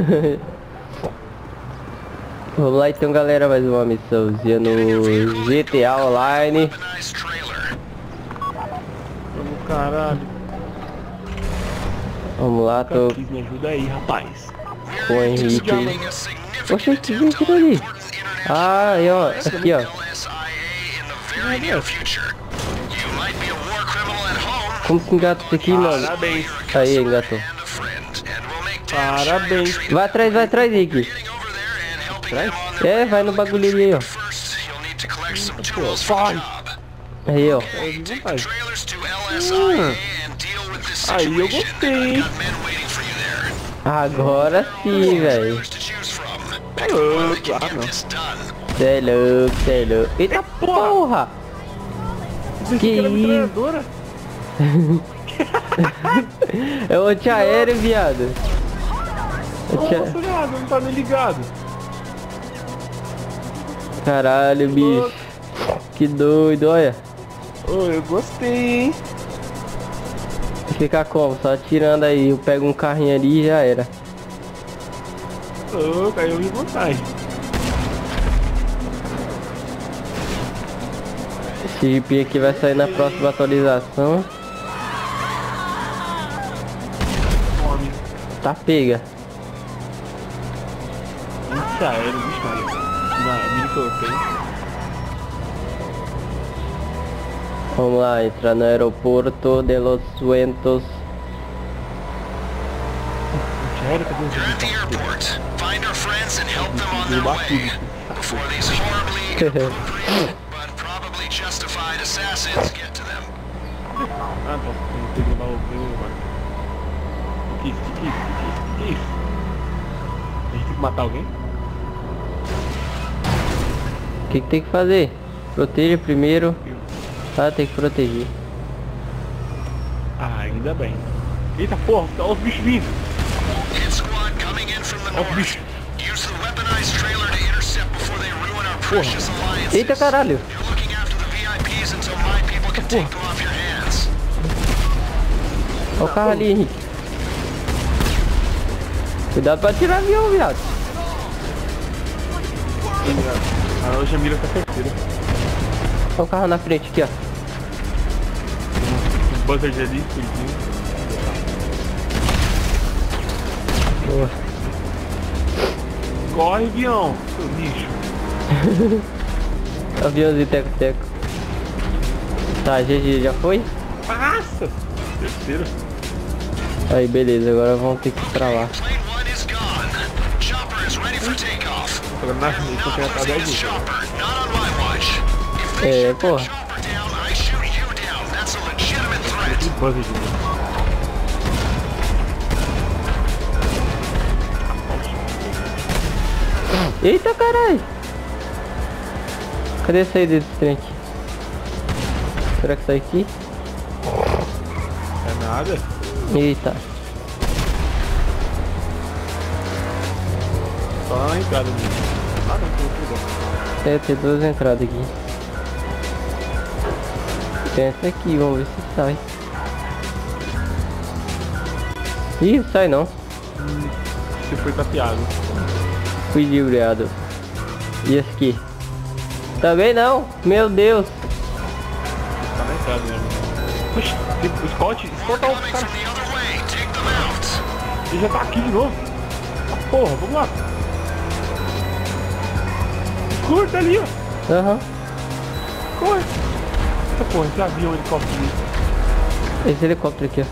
Vamos lá então, galera, mais uma missãozinha no GTA Online. Vamos, caralho. Vamos lá, tô Me ajuda aí, rapaz. com o Henrique. Poxa, que vem aquilo ali? Ah, aí, ó, aqui, ó. Como que engata isso aqui, mano? Parabéns. Aí, engatou. Parabéns. Vai atrás, Henrique. Atrás? É, vai no bagulho ali, ó. Pô, vai. Aí, ó. Aí eu gostei, hein? Agora sim, velho. É louco. Ah, não. Cê é louco, cê é louco. Eita porra! Que era isso? metralhadora. É o antiaéreo, viado. Nossa, viado, não tá nem ligado. Caralho, bicho. Que doido, olha. Ô, eu gostei, hein? Fica como? Só atirando aí. Eu pego um carrinho ali e já era. Ô, caiu em vantagem. Esse Jeep aqui vai sair na próxima atualização. Fome. Tá pega. Isso aéreo, bicho, cara. Na mini que eu tenho. Vamos lá, entrar no aeroporto de Los Suentos. Sério, cadê os bichos? Eu bato tudo. Ah, tá. Tem que levar o meu, mano. O que isso? Que isso? A gente tem que matar alguém? O que tem que fazer? Proteja primeiro. Ah, tem que proteger. Ah, ainda bem. Eita porra, olha os bichos vindo. Olha os bichos. Porra. Eita caralho! Porra. Olha o carro ali, Henrique. Cuidado pra tirar avião, viado. A hoje a mira tá terceira. Olha o carro na frente aqui, ó. Um buzzard ali, cuidinho. Boa. Corre, avião, seu bicho. Aviãozinho teco-teco. Tá, GG, já foi? Passa! Terceiro. Aí, beleza, agora vamos ter que ir pra lá. Agora na frente, eu quero atrás da gente. É, porra. Que buzzard ali. Eita caralho! Cadê a saída desse trem aqui? Será que sai aqui? É nada. Eita. Só a entrada ali. Ah, não, tem tudo. É, tem duas entradas aqui. Tem essa aqui, vamos ver se sai. Ih, sai não. Você foi tapeado. Fui ludibriado. E esse aqui? Também não, meu Deus. Tá na entrada mesmo. Oxi, tem o Scott tá o cara. Ele já tá aqui de novo. Ah, porra, vamos lá. Curta ali, ó. Aham. Corre. Eita porra, esse avião, helicóptero ali. Esse helicóptero aqui, ó.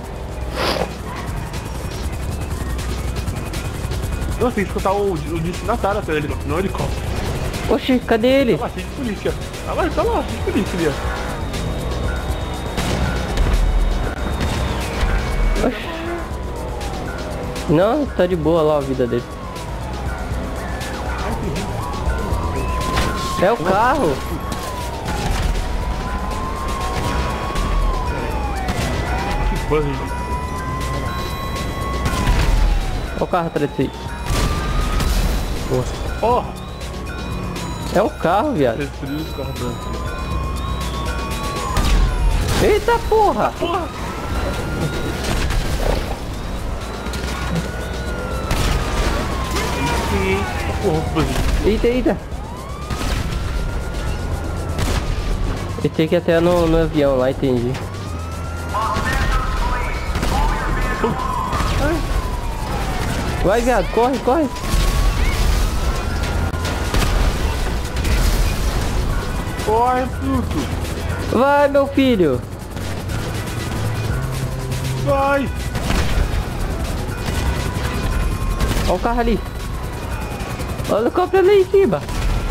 Nossa, tem que escutar o destinatário até o helicóptero, não o helicóptero. Oxi, cadê ele? Tá lá, cheio de polícia. Tá lá, cheio de polícia ali, ó. Oxi. Não, tá de boa lá a vida dele. É o carro. Que buzz. Olha o carro atrás de si. Porra! É o carro, viado. Destruiu os carros brancos. Eita porra! Porra! sim, hein? Porra, Eita, eita. Eu tenho que ir até no avião lá, entendi. Vai, viado, corre, corre. corre, Pluto. Vai, meu filho. Vai. Olha o carro ali. Olha o helicóptero ali em cima.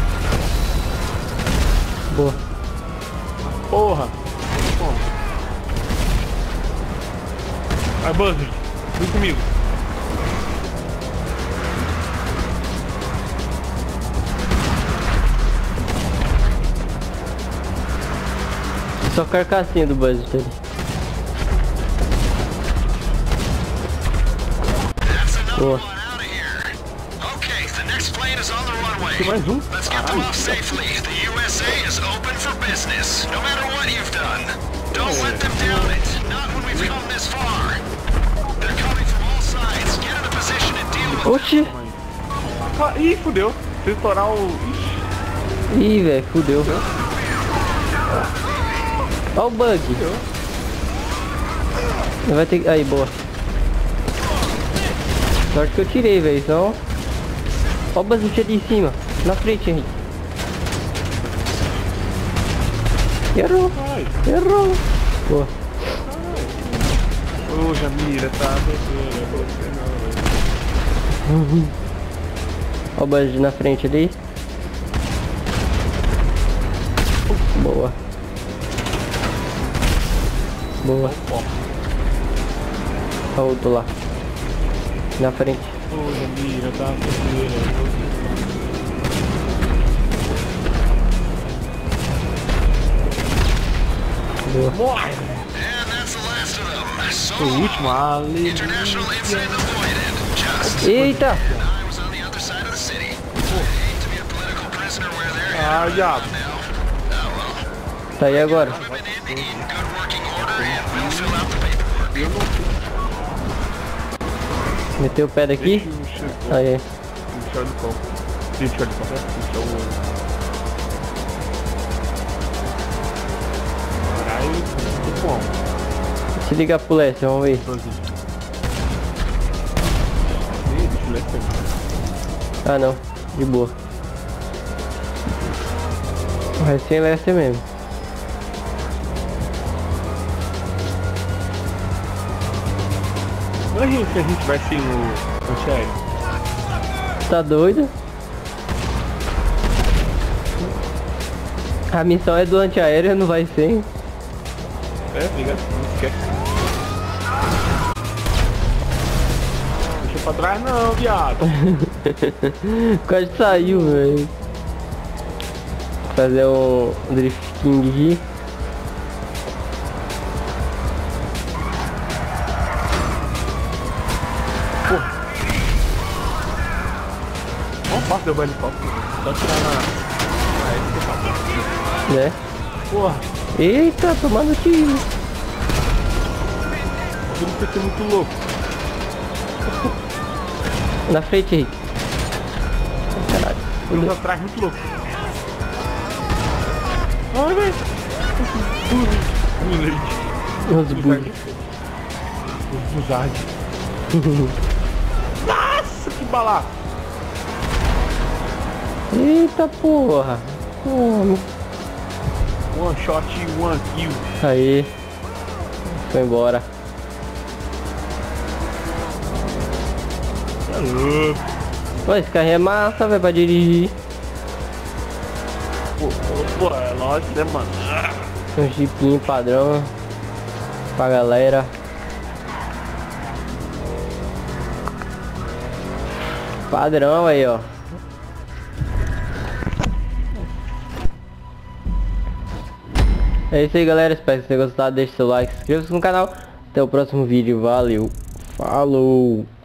Boa. Porra. Vai, Buzzard. Vem comigo. Só carcassinha do Buzzard ali. Boa. Tem mais um? Let's get them off safely. The USA is open for business, no matter what you've done. Don't let them down it. Not when we've come this far. They're coming from all sides. Get in a position and deal with Oxi. Ah, ih, fudeu. Se estourar o... Ixi. Ih, velho, fudeu. Olha o bug. Vai ter que... Aí, boa. Sorte que eu tirei, velho. Então... Olha o Buzzard ali em cima. Na frente, Henrique. Errou. Vai. Errou. Boa. Ô, Jamira, tá bebendo. Você não, velho. Olha o Buzzard na frente ali. Boa. Boa. Olha o outro lá. Na frente. Ô, Jamira, tá bebendo. Boa. Morre! And that's the last of them. So O último, ali. international incident avoided. Just Eita! I was on the other side of the city. Hate to be a political prisoner where they're Ah, diabo. now. Oh well. Tá aí agora. Equipment in good working order and we'll fill out the paperwork. Eu não sei. Meteu o pé daqui. Deixa o chefão. Aí. Deixa o helicóptero. Deixa o helicóptero. Deixa o... Caralho, tô com Se liga pro leste, vamos ver. Deixa o leste. Ah não, de boa. Vai ser leste mesmo. Imagina se a gente vai sem o antiaéreo. Tá doido? A missão é do antiaéreo, não vai ser. É, liga, não esquece. Deixa pra trás não, viado. Quase saiu, velho. Fazer um drift king aqui. Não posso derrubar helicóptero. Só tirar na... Né? Porra, Eita, tomando tiro. o filme tem que ser muito louco. Na frente, Henrique. Caralho. Filmes atrás muito louco. Ai, velho. Os bug. Os Zard. Nossa, que balaço. Eita porra. One shot, one kill. Aí. Foi embora. Tá louco. Pô, esse carro é massa, velho, pra dirigir. Pô, é lógico, né, mano? Um jeepinho padrão. Pra galera. Padrão aí, ó. É isso aí, galera. Espero que vocês tenham gostado. Deixe seu like, se inscreva-se no canal. Até o próximo vídeo. Valeu. Falou.